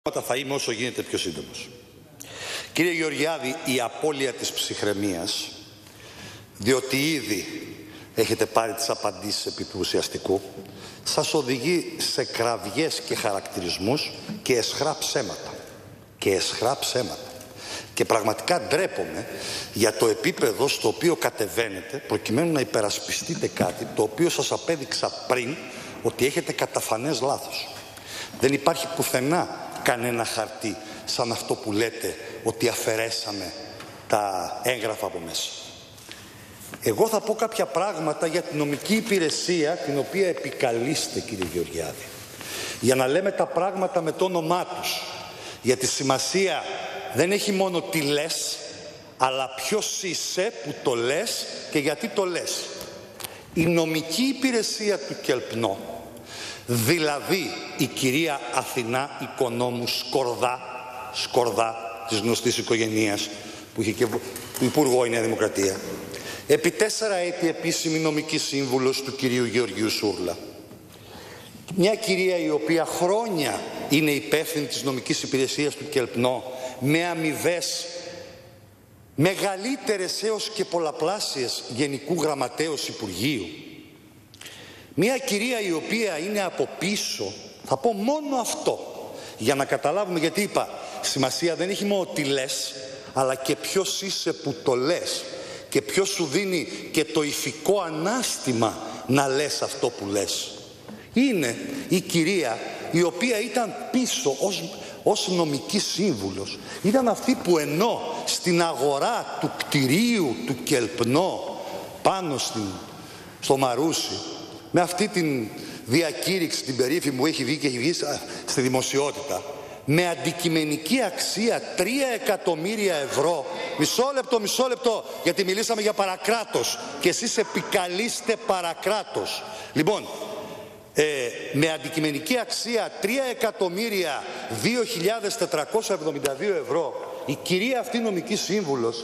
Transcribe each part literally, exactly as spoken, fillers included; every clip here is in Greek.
Θα είμαι όσο γίνεται πιο σύντομος. Κύριε Γεωργιάδη, η απώλεια της ψυχραιμίας, διότι ήδη έχετε πάρει τις απαντήσεις επί του ουσιαστικού, σας οδηγεί σε κραυγές και χαρακτηρισμούς και αισχρά ψέματα. Και αισχρά ψέματα. Και πραγματικά ντρέπομαι για το επίπεδο στο οποίο κατεβαίνετε προκειμένου να υπερασπιστείτε κάτι το οποίο σας απέδειξα πριν ότι έχετε καταφανές λάθος. Δεν υπάρχει πουθενά κανένα χαρτί σαν αυτό που λέτε ότι αφαιρέσαμε τα έγγραφα από μέσα. Εγώ θα πω κάποια πράγματα για την νομική υπηρεσία την οποία επικαλείστε, κύριε Γεωργιάδη, για να λέμε τα πράγματα με το όνομά τους, γιατί σημασία δεν έχει μόνο τι λες, αλλά ποιος είσαι που το λες και γιατί το λες. Η νομική υπηρεσία του Κελπνό, δηλαδή η κυρία Αθηνά Οικονόμου Σκορδά, Σκορδά της γνωστής οικογένειας που είχε και υπουργό η Νέα Δημοκρατία, επί τέσσερα έτη επίσημη νομική σύμβουλος του κυρίου Γεωργίου Σούρλα. Μια κυρία η οποία χρόνια είναι υπεύθυνη της νομικής υπηρεσίας του Κελπνό με αμοιβές μεγαλύτερες έως και πολλαπλάσιες γενικού γραμματέως Υπουργείου. Μια κυρία η οποία είναι από πίσω, θα πω μόνο αυτό, για να καταλάβουμε, γιατί είπα, σημασία δεν έχει μόνο τι λες, αλλά και ποιος είσαι που το λες και ποιος σου δίνει και το ηθικό ανάστημα να λες αυτό που λες. Είναι η κυρία η οποία ήταν πίσω ως, ως νομική σύμβουλος. Ήταν αυτή που ενώ στην αγορά του κτηρίου του Κελπνό πάνω στην, στο Μαρούσι, με αυτή την διακήρυξη την περίφημη που έχει βγει και έχει βγει στη δημοσιότητα, με αντικειμενική αξία τρία εκατομμύρια ευρώ, μισό λεπτό, μισό λεπτό, γιατί μιλήσαμε για παρακράτος και εσείς επικαλείστε παρακράτος. Λοιπόν, ε, με αντικειμενική αξία τρία εκατομμύρια δύο χιλιάδες τετρακόσια εβδομήντα δύο ευρώ, η κυρία αυτή νομική σύμβουλος,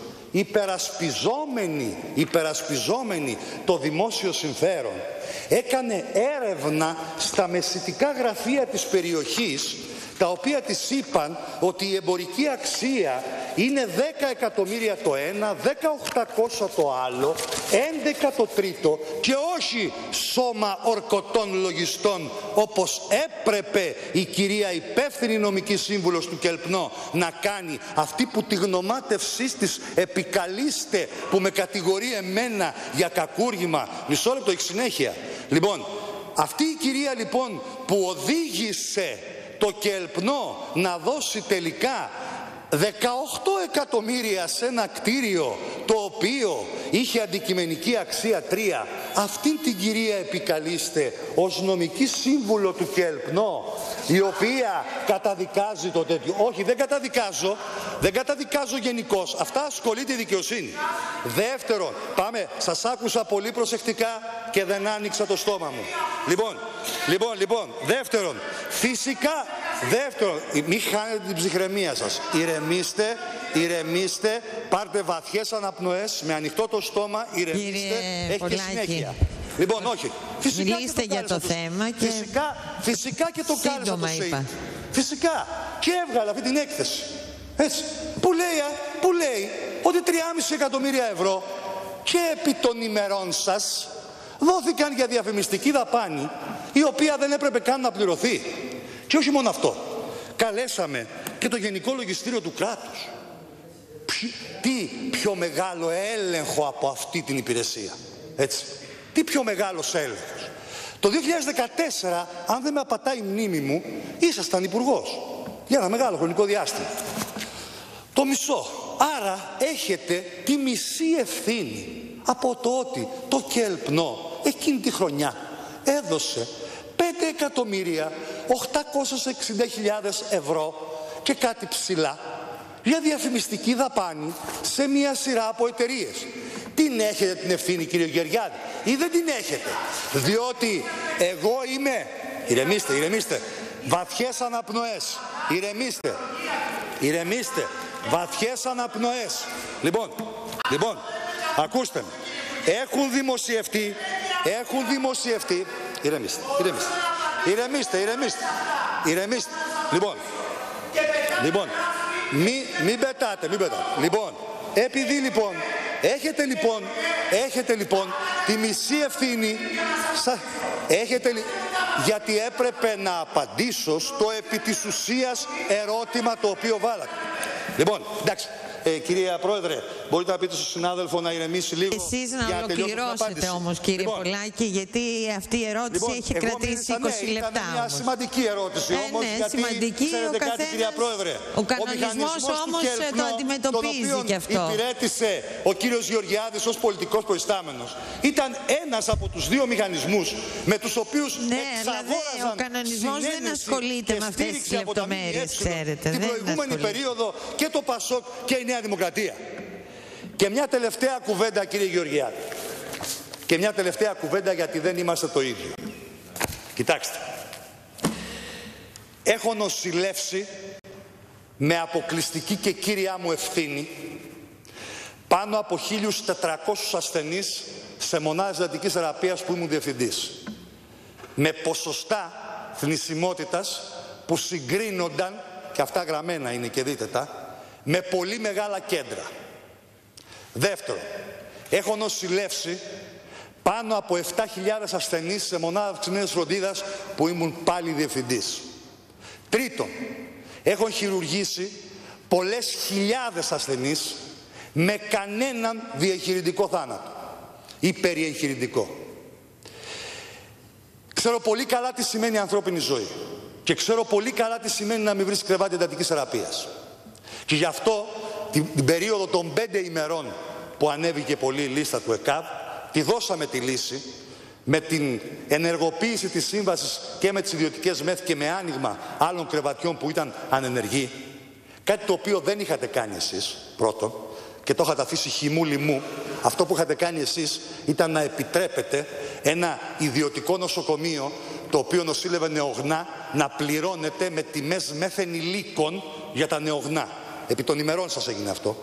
υπερασπιζόμενη, υπερασπιζόμενη το δημόσιο συμφέρον, έκανε έρευνα στα μεσητικά γραφεία της περιοχής, τα οποία της είπαν ότι η εμπορική αξία είναι δέκα εκατομμύρια το ένα, δέκα χιλιάδες οκτακόσια το άλλο, έντεκα το τρίτο και όχι σώμα ορκωτών λογιστών, όπως έπρεπε η κυρία υπεύθυνη νομική σύμβουλος του Κελπνό να κάνει, αυτή που τη γνωμάτευσής της επικαλείστε, που με κατηγορεί εμένα για κακούργημα. Μισό λεπτό, έχει συνέχεια. Λοιπόν, αυτή η κυρία λοιπόν που οδήγησε το Κελπνό να δώσει τελικά δεκαοκτώ εκατομμύρια σε ένα κτίριο το οποίο είχε αντικειμενική αξία τρία, αυτήν την κυρία επικαλείστε ως νομική σύμβουλο του Κελπνό, η οποία καταδικάζει το τέτοιο. Όχι, δεν καταδικάζω, δεν καταδικάζω γενικώς. Αυτά ασχολείται η δικαιοσύνη. Δεύτερον, πάμε, σας άκουσα πολύ προσεκτικά και δεν άνοιξα το στόμα μου. Λοιπόν, λοιπόν, λοιπόν, δεύτερον, φυσικά, δεύτερον, μην χάνετε την ψυχραιμία σας. Ηρεμήστε, ηρεμήστε, πάρτε βαθιές αναπνοές, με ανοιχτό το στόμα, ηρεμήστε, έχετε συνέχεια. Λοιπόν, όχι. Φυσικά Μιλήστε και το για το στο... θέμα και... Φυσικά, φυσικά και το κάλεσα το ΣΕΙ. Φυσικά. Και έβγαλα αυτή την έκθεση. Έτσι. Που λέει, που λέει ότι τρία κόμμα πέντε εκατομμύρια ευρώ και επί των ημερών σας δόθηκαν για διαφημιστική δαπάνη, η οποία δεν έπρεπε καν να πληρωθεί. Και όχι μόνο αυτό. Καλέσαμε και το Γενικό Λογιστήριο του κράτους. Ποιο, τι πιο μεγάλο έλεγχο από αυτή την υπηρεσία. Έτσι. Τι πιο μεγάλος έλεγχος. Το δύο χιλιάδες δεκατέσσερα, αν δεν με απατάει η μνήμη μου, ήσασταν υπουργός. Για ένα μεγάλο χρονικό διάστημα. Το μισό. Άρα έχετε τη μισή ευθύνη από το ότι το Κελπνό εκείνη τη χρονιά έδωσε πέντε εκατομμύρια οκτακόσιες εξήντα χιλιάδες ευρώ και κάτι ψηλά για διαφημιστική δαπάνη σε μια σειρά από εταιρείες. Την έχετε την ευθύνη, κύριε Γεωργιάδη, ή δεν την έχετε? Διότι εγώ είμαι... Ηρεμήστε, ηρεμήστε. Βαθιές αναπνοές. Ηρεμήστε. Ηρεμήστε. Βαθιές αναπνοές. Λοιπόν, λοιπόν, ακούστε με. Έχουν δημοσιευτεί, έχουν δημοσιευτεί... Ηρεμήστε, ηρεμήστε. Ηρεμήστε, ηρεμήστε. Ηρεμήστε. Λοιπόν, Λοιπόν, μη, μην πετάτε, μην πετάτε. Λοιπόν, επειδή λοιπόν, έχετε λοιπόν, έχετε λοιπόν τη μισή ευθύνη, σα, έχετε, γιατί έπρεπε να απαντήσω στο επί της ουσίας ερώτημα το οποίο βάλατε. Λοιπόν, εντάξει. Ε, κυρία Πρόεδρε, μπορείτε να πείτε στον συνάδελφο να ηρεμήσει λίγο. Εσείς να, να ολοκληρώσετε όμως, κύριε λοιπόν, Πολάκη, γιατί αυτή η ερώτηση λοιπόν, έχει κρατήσει είκοσι ναι, λεπτά. Είναι μια σημαντική ερώτηση ε, όμως, ναι, γιατί σημαντική, ξέρετε ο κάτι, κυρία Πρόεδρε. Ο κανονισμός όμως το αντιμετωπίζει και αυτό. Τον υπηρέτησε ο κύριος Γεωργιάδης ως πολιτικός προϊστάμενος. Ήταν ένας από τους δύο μηχανισμούς με τους οποίους ναι, εξαγόραζαν ο κανονισμός δεν ασχολείται με αυτές τις λεπτομέρειες, ξέρετε. Την προηγούμενη περίοδο και το ΠΑΣΟΚ και η Νέα Δημοκρατία. Και μια τελευταία κουβέντα, κύριε Γεωργιάδη. Και μια τελευταία κουβέντα, γιατί δεν είμαστε το ίδιο. Κοιτάξτε. Έχω νοσηλεύσει με αποκλειστική και κύριά μου ευθύνη πάνω από χίλιους τετρακόσιους ασθενείς σε μονάδες εντατικής θεραπείας που ήμουν διευθυντής. Με ποσοστά θνησιμότητας που συγκρίνονταν, και αυτά γραμμένα είναι και δείτε τα, με πολύ μεγάλα κέντρα. Δεύτερον, έχω νοσηλεύσει πάνω από επτά χιλιάδες ασθενείς σε μονάδα αυξημένης φροντίδας που ήμουν πάλι διευθυντής. Τρίτον, έχω χειρουργήσει πολλές χιλιάδες ασθενείς με κανέναν διεγχειρητικό θάνατο ή περιεγχειρητικό. Ξέρω πολύ καλά τι σημαίνει ανθρώπινη ζωή και ξέρω πολύ καλά τι σημαίνει να μην βρεις κρεβάτι εντατικής θεραπείας. Και γι' αυτό την, την περίοδο των πέντε ημερών που ανέβηκε πολύ η λίστα του ΕΚΑΒ, τη δώσαμε τη λύση με την ενεργοποίηση της σύμβασης και με τις ιδιωτικές ΜΕΘ και με άνοιγμα άλλων κρεβατιών που ήταν ανενεργοί. Κάτι το οποίο δεν είχατε κάνει εσείς, πρώτον, και το είχατε αφήσει χυμού λιμού. Αυτό που είχατε κάνει εσείς ήταν να επιτρέπετε ένα ιδιωτικό νοσοκομείο, το οποίο νοσήλευε νεογνά, να πληρώνεται με τιμές μέθεν υλίκων για τα νεογνά. Επί των ημερών σας έγινε αυτό.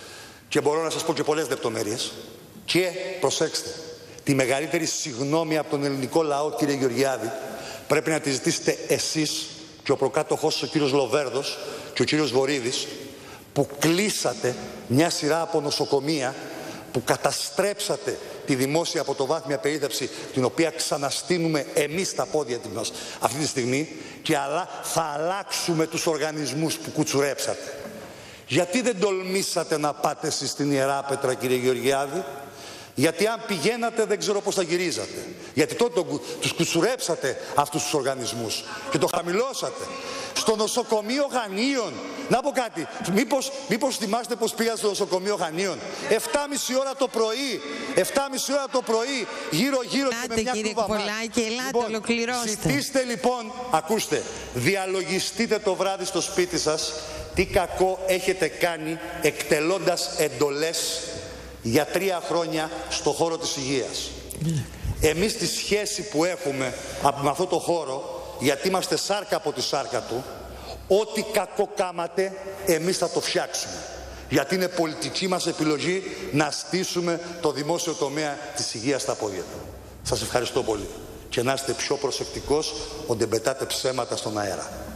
Και μπορώ να σας πω και πολλές λεπτομέρειες. Και προσέξτε, τη μεγαλύτερη συγγνώμη από τον ελληνικό λαό, κύριε Γεωργιάδη, πρέπει να τη ζητήσετε εσείς και ο προκάτοχός σας, ο κύριος Λοβέρδος και ο κύριος Βορίδης, που κλείσατε μια σειρά από νοσοκομεία, που καταστρέψατε τη δημόσια πρωτοβάθμια περίθαλψη, την οποία ξαναστείνουμε εμείς στα πόδια μας αυτή τη στιγμή, και αλλά θα αλλάξουμε τους οργανισμούς που κουτσουρέψατε. Γιατί δεν τολμήσατε να πάτε εσείς στην Ιεράπετρα, κύριε Γεωργιάδη? Γιατί αν πηγαίνατε δεν ξέρω πώς θα γυρίζατε. Γιατί τότε το, τους κουτσουρέψατε αυτούς τους οργανισμούς και το χαμηλώσατε. Στο νοσοκομείο Χανίων, να πω κάτι, μήπως, μήπως θυμάστε πως πήγατε στο νοσοκομείο Χανίων? εφτά και μισή ώρα το πρωί, εφτά και μισή ώρα το πρωί, γύρω γύρω και με μια κύριε Πολάκη, ελάτε, λοιπόν, ολοκληρώστε. Ζητήστε λοιπόν, ακούστε, διαλογιστείτε το βράδυ στο σπίτι σας τι κακό έχετε κάνει εκτελώντας εντολές για τρία χρόνια στο χώρο της υγείας. Εμείς τη σχέση που έχουμε με αυτό το χώρο, γιατί είμαστε σάρκα από τη σάρκα του, ό,τι κακό κάματε εμείς θα το φτιάξουμε. Γιατί είναι πολιτική μας επιλογή να στήσουμε το δημόσιο τομέα της υγείας στα πόδια του. Σας ευχαριστώ πολύ. Και να είστε πιο προσεκτικός, ότι δεν πετάτε ψέματα στον αέρα.